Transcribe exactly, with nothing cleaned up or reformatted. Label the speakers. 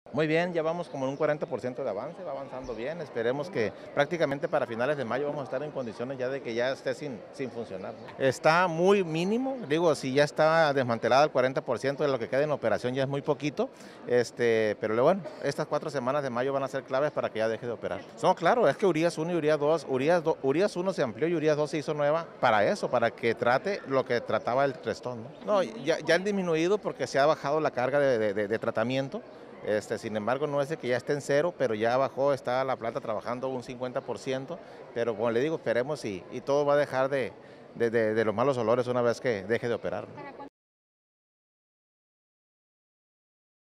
Speaker 1: Muy bien, ya vamos como en un cuarenta por ciento de avance, va avanzando bien. Esperemos que prácticamente para finales de mayo vamos a estar en condiciones ya de que ya esté sin, sin funcionar, ¿no? Está muy mínimo, digo, si ya está desmantelada el cuarenta por ciento de lo que queda en operación ya es muy poquito, este, pero bueno, estas cuatro semanas de mayo van a ser claves para que ya deje de operar. No, claro, es que Urias uno y Urias dos, Urias, do- Urias uno se amplió y Urias dos se hizo nueva para eso, para que trate lo que trataba el Crestón, ¿no? No, ya, ya han disminuido porque se ha bajado la carga de, de- de- de tratamiento. Este, sin embargo, no es de que ya esté en cero, pero ya bajó, está la planta trabajando un cincuenta por ciento, pero como le digo, esperemos y, y todo va a dejar de, de, de- de los malos olores una vez que deje de operar, ¿no?